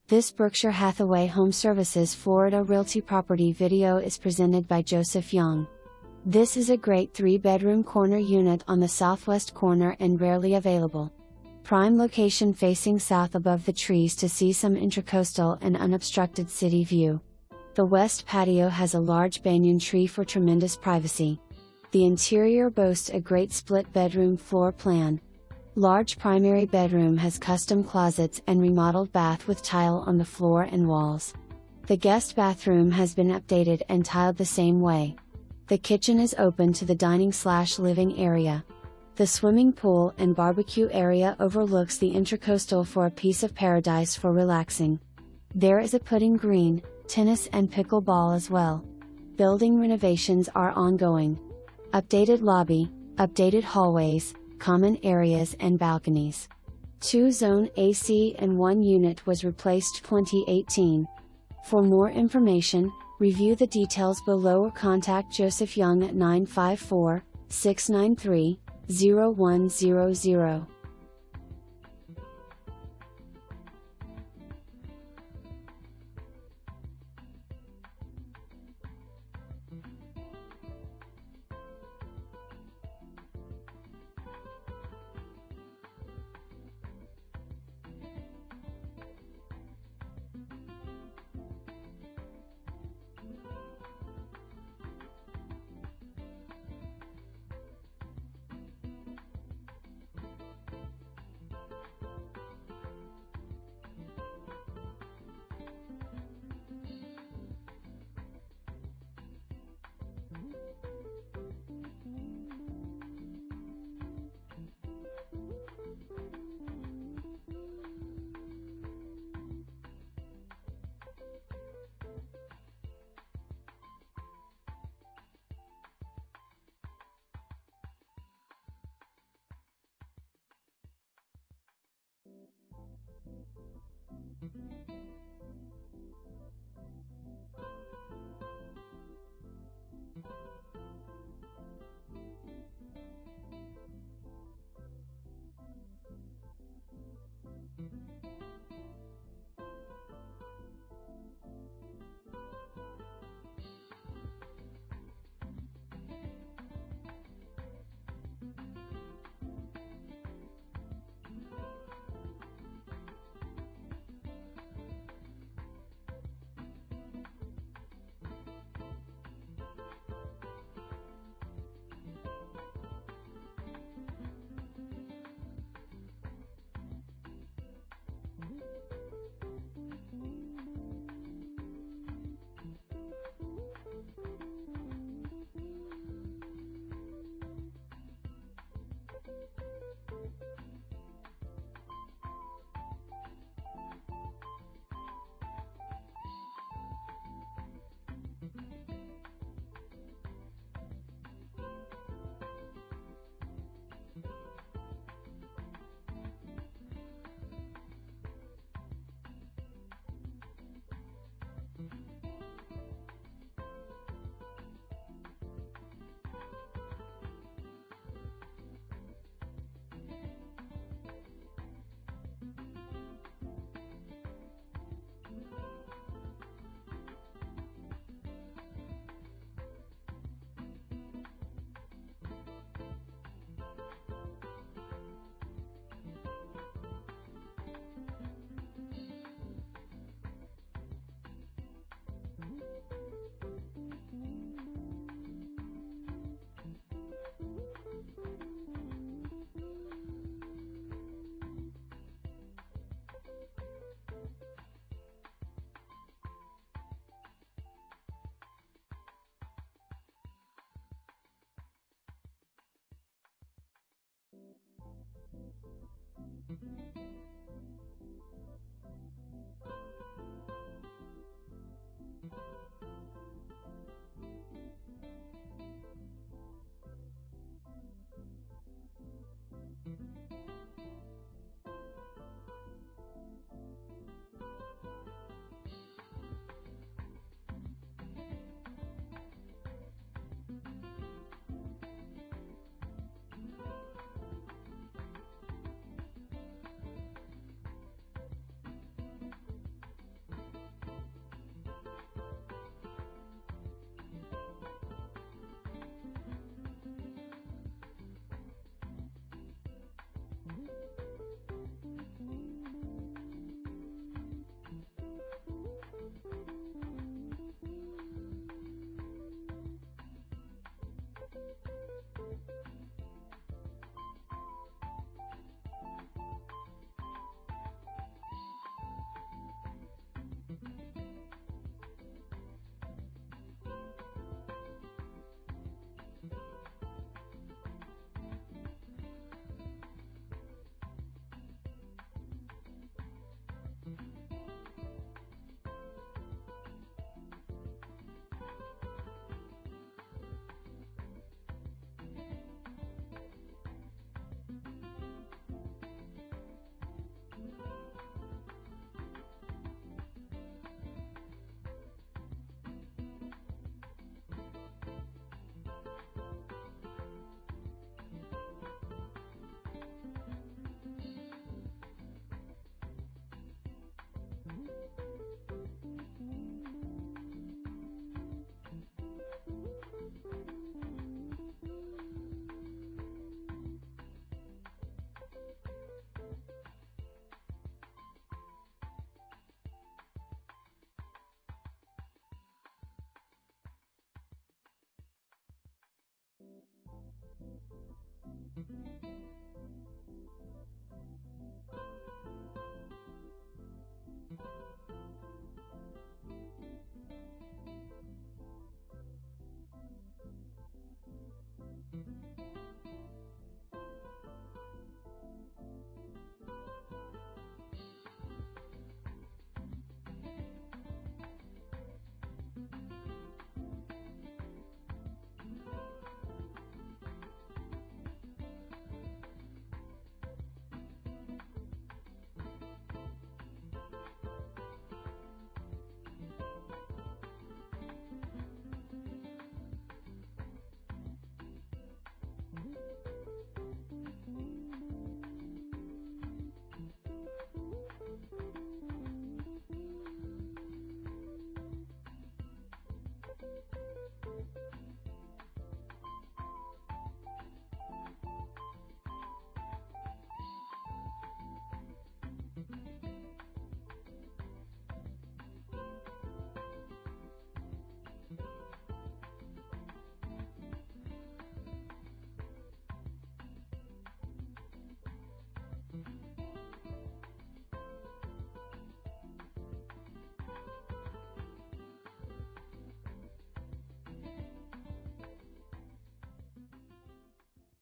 This Berkshire Hathaway HomeServices Florida Realty property video is presented by Joseph Young. This is a great 3-bedroom corner unit on the southwest corner and rarely available. Prime location facing south above the trees to see some intracoastal and unobstructed city view. The west patio has a large banyan tree for tremendous privacy. The interior boasts a great split bedroom floor plan. Large primary bedroom has custom closets and remodeled bath with tile on the floor and walls. The guest bathroom has been updated and tiled the same way. The kitchen is open to the dining/living area. The swimming pool and barbecue area overlooks the intracoastal for a piece of paradise for relaxing. There is a putting green, tennis and pickle ball as well. Building renovations are ongoing. Updated lobby, updated hallways, common areas and balconies. 2-zone AC and 1 unit was replaced 2018. For more information, review the details below or contact Joseph Young at 954-693-0100.